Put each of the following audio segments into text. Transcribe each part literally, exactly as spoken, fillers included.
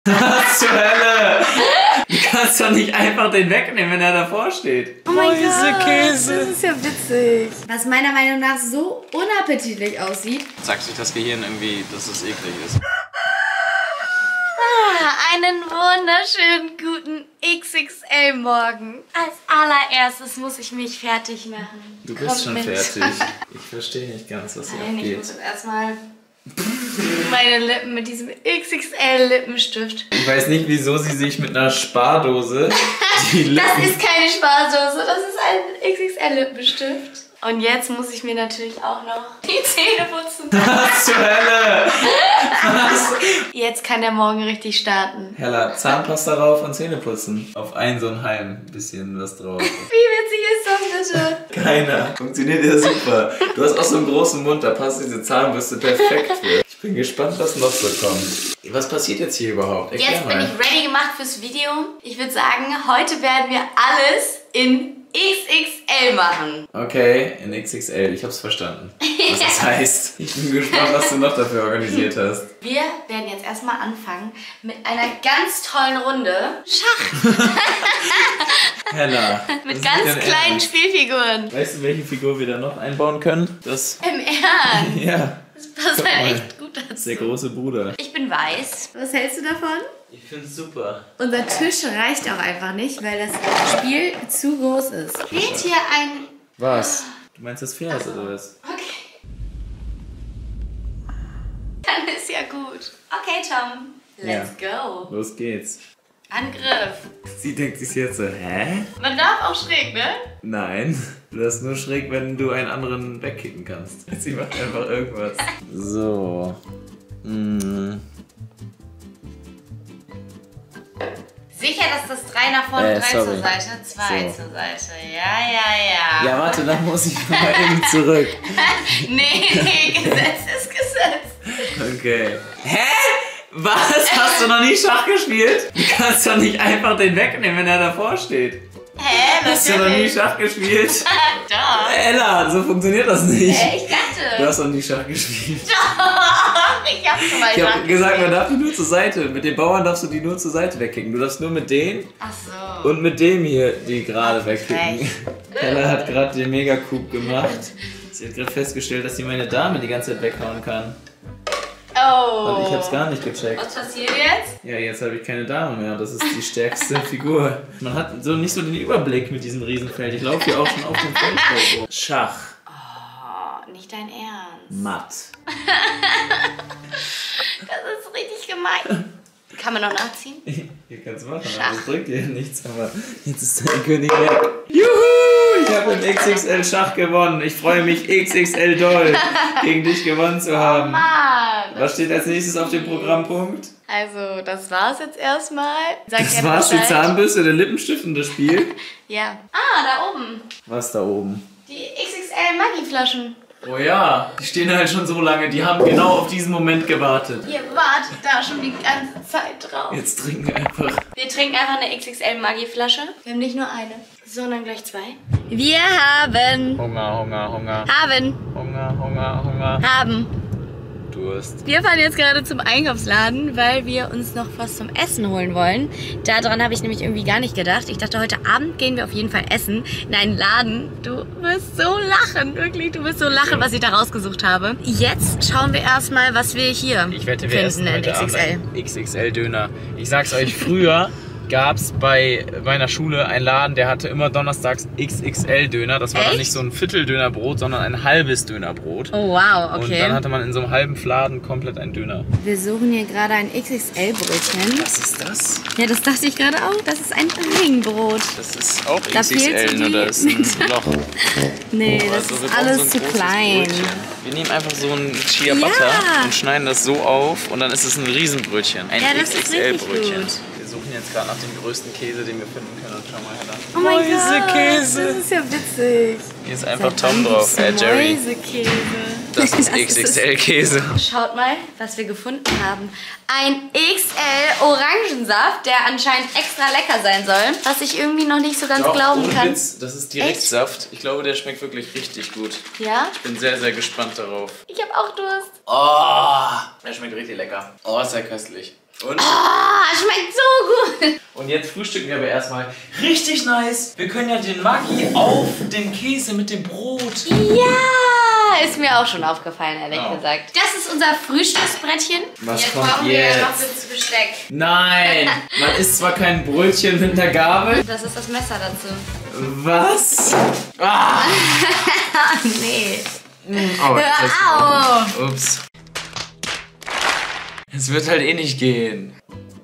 Was zur Hölle? Du kannst doch nicht einfach den wegnehmen, wenn er davor steht. Oh mein Gott, Käse. das ist ja witzig. Was meiner Meinung nach so unappetitlich aussieht. Sagt sich das Gehirn irgendwie, dass es eklig ist. Ah, einen wunderschönen guten X X L-Morgen. Als allererstes muss ich mich fertig machen. Du bist Kommt schon mit. fertig. Ich verstehe nicht ganz, was hier Nein, ich abgeht. muss jetzt erstmal meine Lippen mit diesem X X L-Lippenstift. Ich weiß nicht, wieso sie sich mit einer Spardose die Lippen... Das ist keine Spardose, das ist ein X X L-Lippenstift. Und jetzt muss ich mir natürlich auch noch die Zähne putzen. Was zur Hölle? Was? Jetzt kann der Morgen richtig starten. Hella, Zahnpasta drauf und Zähne putzen. Auf ein so ein Halm bisschen was drauf. Wie witzig ist das bitte? Keiner. Funktioniert ja super. Du hast auch so einen großen Mund, da passt diese Zahnbürste perfekt für. Ich bin gespannt, was noch so kommt. Was passiert jetzt hier überhaupt? Erklär Jetzt bin mal. ich ready gemacht fürs Video. Ich würde sagen, heute werden wir alles in X X L machen. Okay, in X X L. Ich hab's verstanden. Was das heißt. Ich bin gespannt, was du noch dafür organisiert hast. Wir werden jetzt erstmal anfangen mit einer ganz tollen Runde Schach. Hella. Mit was ganz ist denn kleinen ernst? Spielfiguren. Weißt du, welche Figur wir da noch einbauen können? Das... Im Ernst. Ja. Das passt Guck halt mal. echt gut Das ist dazu. der große Bruder. Ich bin weiß. Was hältst du davon? Ich find's super. Unser Tisch reicht auch einfach nicht, weil das Spiel zu groß ist. Fehlt hier ein... Was? Du meinst das Pferd oder was? Okay. Dann ist ja gut. Okay, Tom. Let's go. Los geht's. Angriff. Sie denkt sich jetzt so, hä? Man darf auch schräg, ne? Nein. Du darfst nur schräg, wenn du einen anderen wegkicken kannst. Sie macht einfach irgendwas. So. Mm. Sicher, dass das drei nach vorne, Äh, drei sorry. zur Seite, zwei So. zur Seite. Ja, ja, ja. Ja, warte, dann muss ich mal eben zurück. Nee, Gesetz ist Gesetz. Okay. Hä? Was? Hast du noch nie Schach gespielt? Du kannst doch nicht einfach den wegnehmen, wenn er davor steht. Hä? Hast du noch nie Natürlich. Schach gespielt? Doch. Ella, so funktioniert das nicht. Hä, ich Du dachte. hast noch nie Schach gespielt. Doch. Ich hab schon mal Ich Schach habe gesagt, man gespielt. darf die nur zur Seite. Mit den Bauern darfst du die nur zur Seite wegkicken. Du darfst nur mit denen Ach so. und mit dem hier die gerade Ach, wegkicken. frech. Ella hat gerade den Mega-Coup gemacht. Sie hat gerade festgestellt, dass sie meine Dame die ganze Zeit weghauen kann. Oh. Und ich hab's gar nicht gecheckt. Was passiert jetzt? Ja, jetzt habe ich keine Dame mehr. Das ist die stärkste Figur. Man hat so nicht so den Überblick mit diesem Riesenfeld. Ich laufe hier auch schon auf dem Feld. Schach. Oh, nicht dein Ernst. Matt. Das ist richtig gemein. Kann man noch nachziehen? Hier kannst du machen, Schach. aber das bringt dir nichts. Aber jetzt ist dein König weg. Juhu! Ich habe im X X L Schach gewonnen. Ich freue mich X X L doll, gegen dich gewonnen zu haben. Mann. Was steht als nächstes auf dem Programmpunkt? Also, das war's jetzt erstmal. Sag Das gerne war's, die Bescheid. Zahnbürste, der Lippenstift und das Spiel. Ja. Ah, da oben. Was da oben? Die X X L Maggi-Flaschen. Oh ja, die stehen halt schon so lange. Die haben genau auf diesen Moment gewartet. Ihr wartet da schon die ganze Zeit drauf. Jetzt trinken wir einfach. Wir trinken einfach eine X X L Maggi-Flasche. Wir haben nicht nur eine, sondern gleich zwei. Wir haben... Hunger, Hunger, Hunger. Haben. Hunger, Hunger, Hunger. Haben. Durst. Wir fahren jetzt gerade zum Einkaufsladen, weil wir uns noch was zum Essen holen wollen. Daran habe ich nämlich irgendwie gar nicht gedacht. Ich dachte, heute Abend gehen wir auf jeden Fall essen in einen Laden. Du wirst so lachen, wirklich. Du wirst so lachen, was ich da rausgesucht habe. Jetzt schauen wir erstmal, was wir hier Ich wette, wir essen finden in heute X X L. Abend einen X X L-Döner. Ich sag's euch, früher gab es bei meiner Schule einen Laden, der hatte immer donnerstags X X L-Döner. Das war dann Echt? nicht so ein Viertel-Dönerbrot, sondern ein halbes Dönerbrot. Oh wow, Und okay. dann hatte man in so einem halben Fladen komplett einen Döner. Wir suchen hier gerade ein X X L-Brötchen. Was ist das? Ja, das dachte ich gerade auch. Das ist ein Ringbrot. Das ist auch Da X X L, fehlt so nur die- da ist ein Loch. Nee, das Also wir ist brauchen alles so ein zu großes klein. Brötchen. Wir nehmen einfach so ein Chia Ja. Butter und schneiden das so auf und dann ist es ein Riesenbrötchen. Ein Ja, das ist X X L-Brötchen. richtig gut. Wir suchen jetzt gerade nach dem größten Käse, den wir finden können. Und schau mal her da. Oh mein Mäusekäse. Gott, das ist ja witzig. Hier ist einfach Tom drauf. Äh, Jerry. Mäusekäse. Das ist X X L-Käse. Schaut mal, was wir gefunden haben. Ein X L Orangensaft, der anscheinend extra lecker sein soll. Was ich irgendwie noch nicht so ganz glauben ohne kann. Witz, das ist Direktsaft. Ich glaube, der schmeckt wirklich richtig gut. Ja? Ich bin sehr, sehr gespannt darauf. Ich habe auch Durst. Oh, der schmeckt richtig lecker. Oh, ist ja köstlich. Und? Oh, schmeckt so gut. Und jetzt frühstücken wir aber erstmal richtig nice. Wir können ja den Maggi auf den Käse mit dem Brot. Ja, ist mir auch schon aufgefallen, ehrlich Oh. gesagt. Das ist unser Frühstücksbrettchen. Was jetzt kommt brauchen wir jetzt? ja noch das Besteck. Nein, man isst zwar kein Brötchen mit einer Gabel. Das ist das Messer dazu. Was? Ah. Nee. Oh, Hör auf. Ups. Es wird halt eh nicht gehen.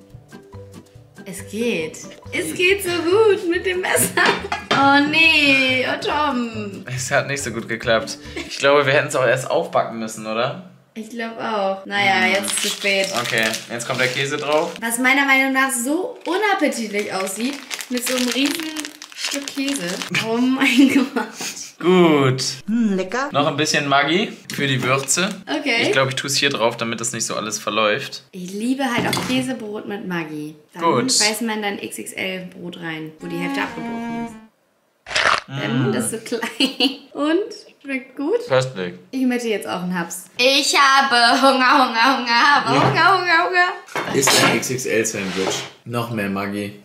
Es geht. Es geht so gut mit dem Messer. Oh nee, oh Tom. Es hat nicht so gut geklappt. Ich glaube, wir hätten es auch erst aufbacken müssen, oder? Ich glaube auch. Naja, jetzt ist es zu spät. Okay, jetzt kommt der Käse drauf. Was meiner Meinung nach so unappetitlich aussieht, mit so einem riesen Stück Käse. Oh mein Gott. Gut. Hm, lecker. Noch ein bisschen Maggi für die Würze. Okay. Ich glaube, ich tue es hier drauf, damit das nicht so alles verläuft. Ich liebe halt auch Käsebrot mit Maggi. Dann Gut. beißt man dann X X L-Brot rein, wo die Hälfte abgebrochen ist. Der Mund ist so klein. Und? Schmeckt gut? Köstlich. Ich möchte jetzt auch einen Haps. Ich habe Hunger, Hunger, Hunger, habe Ja. Hunger, Hunger, Hunger. Ist ein X X L-Sandwich. Noch mehr Maggi.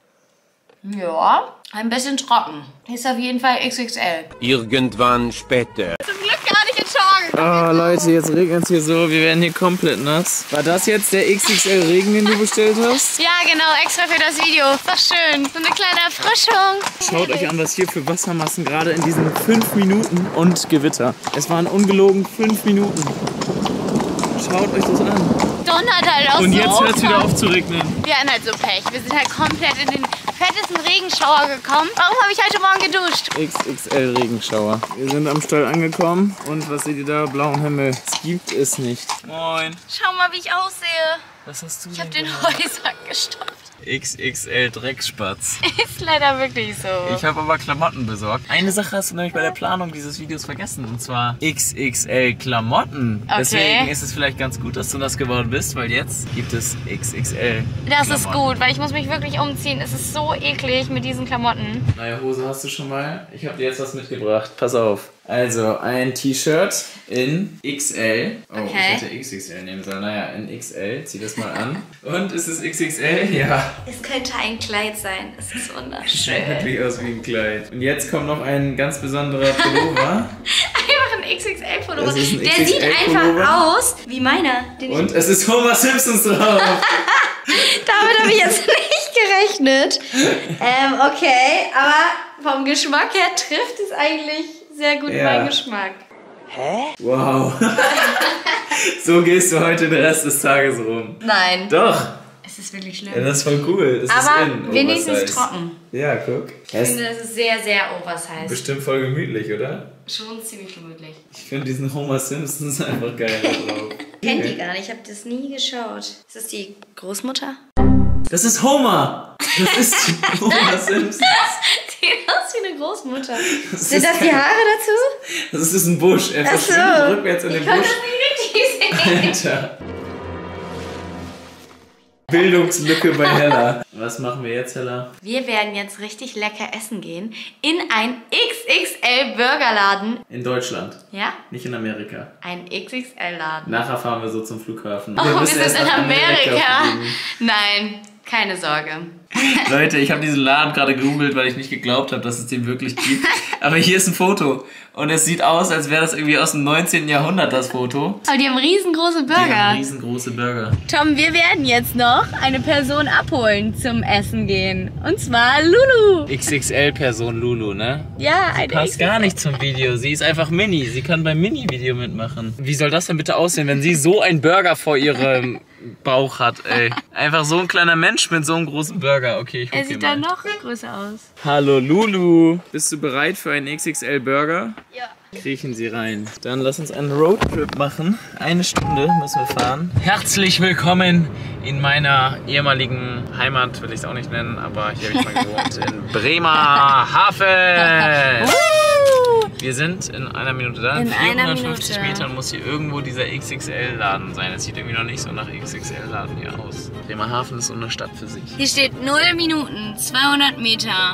Ja, ein bisschen trocken. Ist auf jeden Fall X X L. Irgendwann später. Zum Glück gar nicht in Schorge. Oh Leute, jetzt regnet es hier so. Wir werden hier komplett nass. War das jetzt der X X L-Regen, den du bestellt hast? Ja, genau, extra für das Video. Ist doch schön. So eine kleine Erfrischung. Schaut euch an, was hier für Wassermassen gerade in diesen fünf Minuten und Gewitter. Es waren ungelogen fünf Minuten. Schaut euch das an. Donnert halt auch Und so. jetzt hört es wieder auf zu regnen. Wir hatten halt so Pech. Wir sind halt komplett in den fettesten Regenschauer gekommen. Warum habe ich heute Morgen geduscht? X X L-Regenschauer. Wir sind am Stall angekommen. Und was seht ihr da? Blauen Himmel. Es gibt es nicht. Moin. Schau mal, wie ich aussehe. Was hast du Ich habe den Heusack gestopft. X X L-Dreckspatz. Ist leider wirklich so. Ich habe aber Klamotten besorgt. Eine Sache hast du nämlich bei der Planung dieses Videos vergessen. Und zwar X X L-Klamotten. Okay. Deswegen ist es vielleicht ganz gut, dass du das geworden bist, weil jetzt gibt es X X L. Das ist gut, weil ich muss mich wirklich umziehen. Es ist so eklig mit diesen Klamotten. Neue Hose hast du schon mal. Ich habe dir jetzt was mitgebracht. Pass auf. Also ein T-Shirt in X L. Oh, Okay. ich hätte X X L nehmen sollen. Naja, in X L. Zieh das mal an. Und ist es X X L? Ja. Es könnte ein Kleid sein. Es ist Sieht wunderschön. wirklich aus wie ein Kleid. Und jetzt kommt noch ein ganz besonderer Pullover. Einfach ein X X L-Pullover. Das ist ein Der X X sieht L-Pullover. einfach aus wie meiner. Den ich Und es ist Homer Simpsons drauf. Damit habe ich jetzt nicht gerechnet. Ähm, okay, aber vom Geschmack her trifft es eigentlich sehr gut Ja. meinen Geschmack. Wow. So gehst du heute den Rest des Tages rum. Nein, Doch. es ist wirklich Ja, schlimm. das ist voll cool. Das Aber ist in wenigstens Oversize. trocken. Ja, guck. Ich finde, das ist sehr, sehr oversized. Bestimmt voll gemütlich, oder? Schon ziemlich gemütlich. Ich finde diesen Homer Simpsons einfach geil da drauf. Ich kenne die gar nicht, ich habe das nie geschaut. Ist das die Großmutter? Das ist Homer! Das ist die Homer Simpsons. Sieht aus wie eine Großmutter. Das Sind ist das die kein- Haare dazu? Das ist ein Busch. Er Ach so. verschwindet rückwärts in Ich den kann Busch. das nicht richtig sehen. Alter. Bildungslücke bei Hella. Was machen wir jetzt, Hella? Wir werden jetzt richtig lecker essen gehen in ein X X L-Burgerladen. In Deutschland, Ja? nicht in Amerika. Ein X X L-Laden. Nachher fahren wir so zum Flughafen. Oh, wir müssen sind erst in nach Amerika. fliegen. Nein, keine Sorge. Leute, ich habe diesen Laden gerade gegoogelt, weil ich nicht geglaubt habe, dass es den wirklich gibt. Aber hier ist ein Foto. Und es sieht aus, als wäre das irgendwie aus dem neunzehnten Jahrhundert, das Foto. Aber die haben riesengroße Die haben Burger. riesengroße Burger. Tom, wir werden jetzt noch eine Person abholen zum Essen gehen. Und zwar Lulu. X X L-Person Lulu, ne? Ja, eine Passt gar nicht zum Video. Sie ist einfach Mini. Sie kann beim Mini-Video mitmachen. Wie soll das denn bitte aussehen, wenn sie so einen Burger vor ihrem Bauch hat, ey? Einfach so ein kleiner Mensch mit so einem großen Burger. Okay, ich guck Er hier sieht mal. dann noch größer aus. Hallo Lulu. Bist du bereit für einen X X L-Burger? Ja. Kriechen Sie rein. Dann lass uns einen Roadtrip machen. Eine Stunde müssen wir fahren. Herzlich willkommen in meiner ehemaligen Heimat, will ich es auch nicht nennen, aber hier habe ich mal gewohnt, in Bremerhaven. Wir sind in einer Minute da. In In einer vierhundertfünfzig Minute. Metern muss hier irgendwo dieser X X L-Laden sein. Es sieht irgendwie noch nicht so nach X X L-Laden hier aus. Bremerhaven ist so eine Stadt für sich. Hier steht null Minuten, zweihundert Meter. In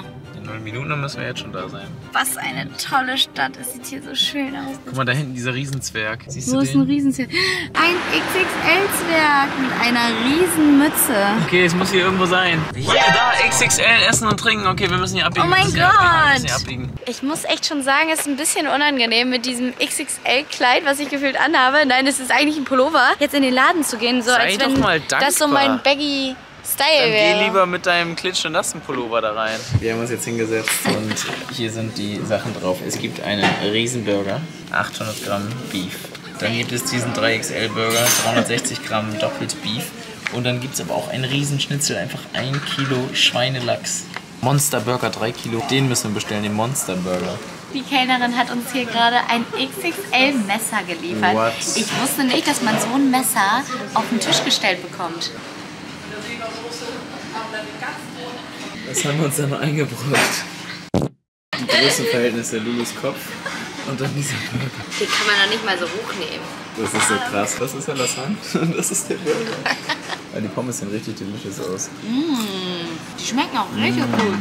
Neun Minuten, dann müssen wir jetzt schon da sein. Was eine tolle Stadt. Es sieht hier so schön aus. Guck mal, da hinten dieser Riesenzwerg. Siehst Wo du ist ein den? Riesenzwerg? Ein X X L-Zwerg mit einer Riesenmütze. Okay, es muss hier irgendwo sein. Hier, da, X X L, essen und trinken. Okay, wir müssen hier abbiegen. Oh mein wir müssen hier abbiegen, wir müssen Gott. hier abbiegen. Ich muss echt schon sagen, es ist ein bisschen unangenehm mit diesem X X L-Kleid, was ich gefühlt anhabe. Nein, es ist eigentlich ein Pullover. Jetzt in den Laden zu gehen, so Sei als wenn doch mal das so dankbar. mein Baggy Style Dann wäre. geh lieber mit deinem klitschnassen Pullover da rein. Wir haben uns jetzt hingesetzt und hier sind die Sachen drauf. Es gibt einen Riesenburger, achthundert Gramm Beef. Dann gibt es diesen drei X L-Burger, dreihundertsechzig Gramm doppelt Beef. Und dann gibt es aber auch einen Riesenschnitzel, einfach ein Kilo Schweinelachs. Monster Burger, drei Kilo. Den müssen wir bestellen, den Monster Burger. Die Kellnerin hat uns hier gerade ein X X L-Messer geliefert. What? Ich wusste nicht, dass man so ein Messer auf den Tisch gestellt bekommt. Das haben wir uns dann eingebrockt. Die Größenverhältnisse, Lulus Kopf und dann dieser Burger. Den kann man doch nicht mal so hochnehmen. Das ist so krass. Das ist Hellas Hand und das ist der Burger. Ja, die Pommes sehen richtig delicious aus. Die schmecken auch richtig gut.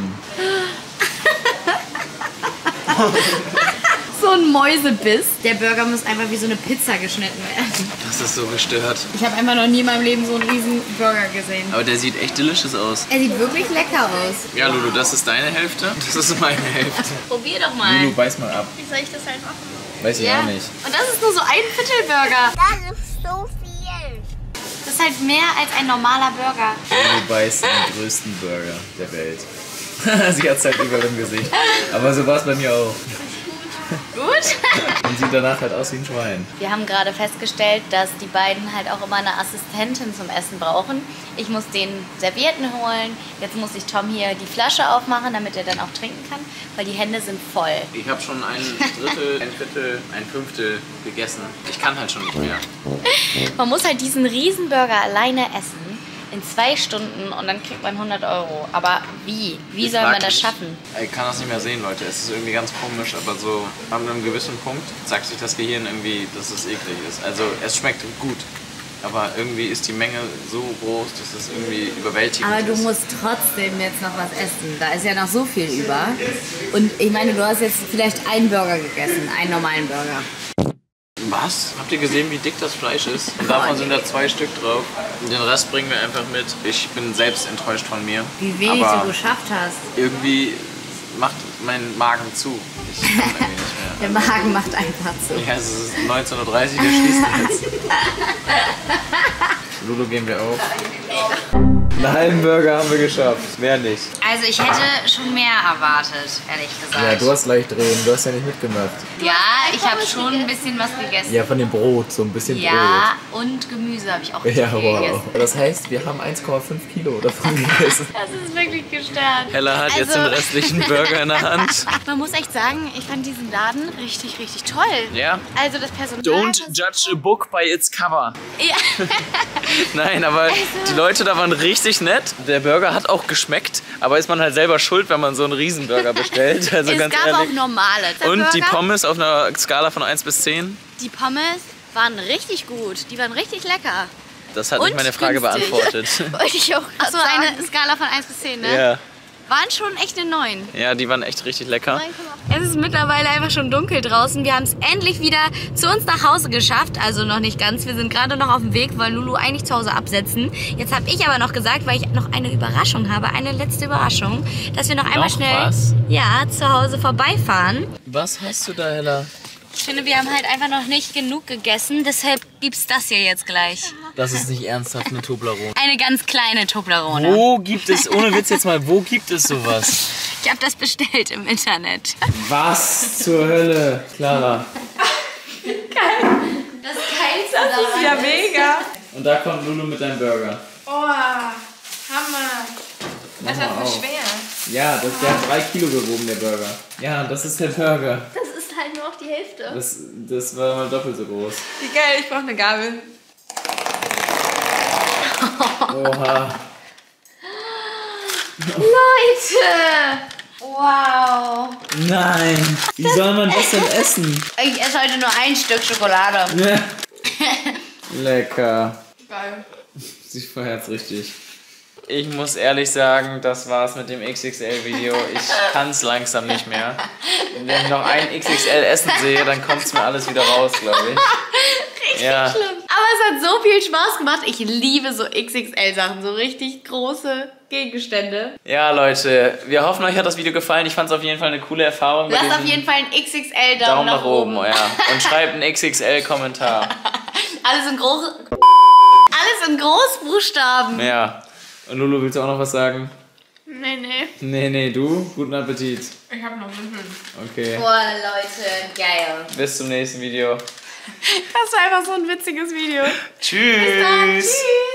So ein Mäusebiss. Der Burger muss einfach wie so eine Pizza geschnitten werden. Das ist so gestört. Ich habe einfach noch nie in meinem Leben so einen riesen Burger gesehen. Aber der sieht echt delicious aus. Er sieht wirklich lecker aus. Ja, Lulu, das ist deine Hälfte. Das ist meine Hälfte. Probier doch mal. Lulu, beiß mal ab. Wie soll ich das halt machen? Weiß ich Ja. auch nicht. Und das ist nur so ein Viertelburger. Das ist so viel. Das ist halt mehr als ein normaler Burger. Lulu beißt den größten Burger der Welt. Sie hat es halt überall im Gesicht. Aber so war es bei mir auch. Gut. Und sieht danach halt aus wie ein Schwein. Wir haben gerade festgestellt, dass die beiden halt auch immer eine Assistentin zum Essen brauchen. Ich muss den Servietten holen. Jetzt muss ich Tom hier die Flasche aufmachen, damit er dann auch trinken kann, weil die Hände sind voll. Ich habe schon ein Drittel, ein Viertel, ein Fünftel gegessen. Ich kann halt schon nicht mehr. Man muss halt diesen Riesenburger alleine essen in zwei Stunden und dann kriegt man hundert Euro. Aber wie? Wie Ich soll frag man das mich. schaffen? Ich kann das nicht mehr sehen, Leute. Es ist irgendwie ganz komisch, aber so an einem gewissen Punkt sagt sich das Gehirn irgendwie, dass es eklig ist. Also es schmeckt gut, aber irgendwie ist die Menge so groß, dass es irgendwie überwältigend Aber du ist. musst trotzdem jetzt noch was essen. Da ist ja noch so viel über. Und ich meine, du hast jetzt vielleicht einen Burger gegessen, einen normalen Burger. Was? Habt ihr gesehen, wie dick das Fleisch ist? Und davon sind da zwei Stück drauf. Und den Rest bringen wir einfach mit. Ich bin selbst enttäuscht von mir. Wie wenig aber du geschafft hast. irgendwie macht mein Magen zu. Ich kann irgendwie nicht mehr. Der Magen macht einfach zu. Ja, es ist neunzehn Uhr dreißig, der schließt jetzt. Lulu, gehen wir auf. Einen halben Burger haben wir geschafft. Mehr nicht. Also ich hätte schon mehr erwartet, ehrlich gesagt. Ja, du hast leicht drehen. Du hast ja nicht mitgemacht. Ja, ich habe schon ein bisschen was gegessen. Ja, von dem Brot. So ein bisschen Ja, und Gemüse habe ich auch Brot. Ja, viel wow. gegessen. Das heißt, wir haben eins Komma fünf Kilo davon gegessen. Das ist wirklich gestört. Hella hat jetzt Also- den restlichen Burger in der Hand. Man muss echt sagen, ich fand diesen Laden richtig, richtig toll. Ja. Also das Personal... Don't judge a book by its cover. Ja. Nein, aber die Leute da waren richtig nett. Der Burger hat auch geschmeckt, aber ist man halt selber schuld, wenn man so einen Riesenburger bestellt. Also Es ganz gab ehrlich. auch normale Und die Burger. Pommes auf einer Skala von eins bis zehn? Die Pommes waren richtig gut. Die waren richtig lecker. Das hat Und nicht meine Frage günstig. beantwortet. Wollte ich auch Achso, eine Skala von eins bis zehn, ne? Ja. Waren schon echt eine neun. Ja, die waren echt richtig lecker. Es ist mittlerweile einfach schon dunkel draußen. Wir haben es endlich wieder zu uns nach Hause geschafft. Also noch nicht ganz. Wir sind gerade noch auf dem Weg, wollen Lulu eigentlich zu Hause absetzen. Jetzt habe ich aber noch gesagt, weil ich noch eine Überraschung habe, eine letzte Überraschung, dass wir noch einmal Noch schnell was? ja, zu Hause vorbeifahren. Was hast du da, Hella? Ich finde, wir haben halt einfach noch nicht genug gegessen. Deshalb gibt's das hier jetzt gleich. Das ist nicht ernsthaft eine Toblerone. Eine ganz kleine Toblerone. Wo gibt es, ohne Witz jetzt mal, wo gibt es sowas? Ich habe das bestellt im Internet. Was zur Hölle, Clara? Das Geilste daran Ja, mega. Und da kommt Lulu mit deinem Burger. Oh, Hammer. Mach Das mal war voll auf. schwer. Ja, das, der hat drei Kilo gewogen, der Burger. Ja, das ist der Burger. Das ist halt nur noch die Hälfte. Das, das war mal doppelt so groß. Wie geil, ich brauche eine Gabel. Oha. Leute! Wow! Nein. Wie soll man das denn essen? Ich esse heute nur ein Stück Schokolade. Lecker. Geil. Sie feiert's richtig. Ich muss ehrlich sagen, das war's mit dem X X L-Video. Ich kann's langsam nicht mehr. Wenn ich noch ein X X L Essen sehe, dann kommt's mir alles wieder raus, glaube ich. Richtig Ja. schlimm. Aber es hat so viel Spaß gemacht. Ich liebe so X X L-Sachen, so richtig große Gegenstände. Ja, Leute, wir hoffen, euch hat das Video gefallen. Ich fand's auf jeden Fall eine coole Erfahrung. Lasst bei auf diesem jeden Fall einen X X L-Daumen Daumen nach, nach oben, oben. ja. Und schreibt einen X X L-Kommentar. Alles in groß... Alles in Großbuchstaben. Ja. Und Lulu, willst du auch noch was sagen? Nee, nee. Nee, nee, du? Guten Appetit. Ich hab noch Müffeln. Okay. Boah, Leute, geil. Bis zum nächsten Video. Das war einfach so ein witziges Video. Tschüss. Dann, tschüss.